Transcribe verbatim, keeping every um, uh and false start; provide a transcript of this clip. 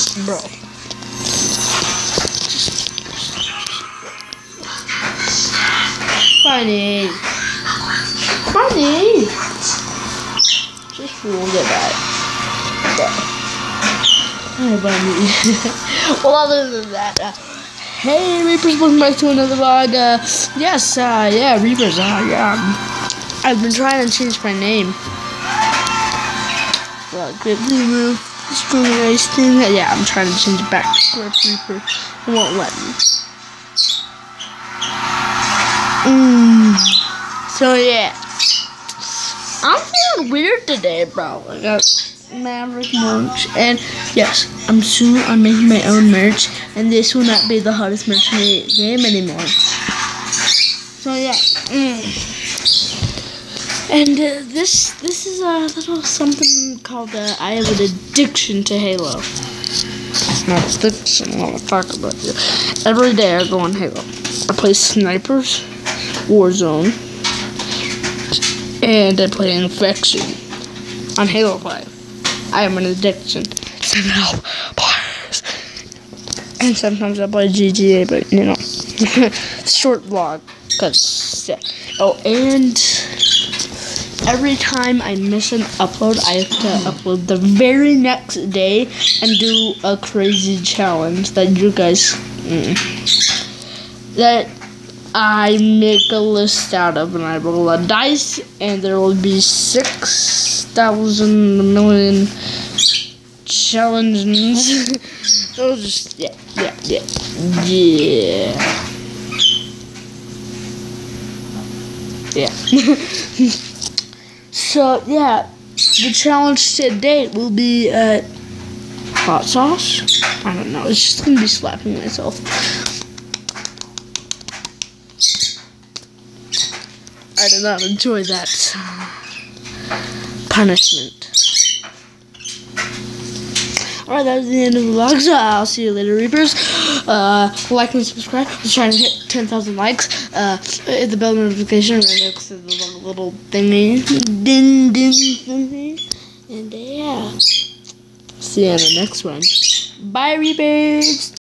Bro. Funny. Funny. Just rolled it back. Hi, Bunny. Well, other than that, uh, hey, Reapers, welcome back to another vlog. Uh, yes, uh, yeah, Reapers, uh, yeah. I've been trying to change my name. Well, good Reaper, discrimination. Yeah, I'm trying to change it back to Swift Reaper. It won't let me. Mm. So, yeah. I'm feeling weird today, bro. I got Maverick merch, and yes, I'm soon I'm making my own merch, and this will not be the hottest merch in the game anymore. So yeah, mm. and uh, this this is a little something called uh, I have an addiction to Halo. It's not addiction, I want to talk about it. Every day I go on Halo. I play Snipers, Warzone, and I play Infection on Halo five. I am an addiction. Send help, please. And sometimes I play G T A, but you know, short vlog. Cause yeah. Oh, and every time I miss an upload, I have to upload the very next day and do a crazy challenge that you guys mm, that I make a list out of, and I roll a dice, and there will be six thousand million challenges. So just yeah, yeah, yeah, yeah, yeah. So yeah, the challenge to date will be uh, hot sauce. I don't know. It's just gonna be slapping myself. I did not enjoy that punishment. Alright, that was the end of the vlog, so I'll see you later, Reapers. Uh, like and subscribe. Let's try to hit ten thousand likes. Uh, hit the bell notification right next to the little thingy. Ding, ding, thingy. And uh, yeah. See you in the next one. Bye, Reapers.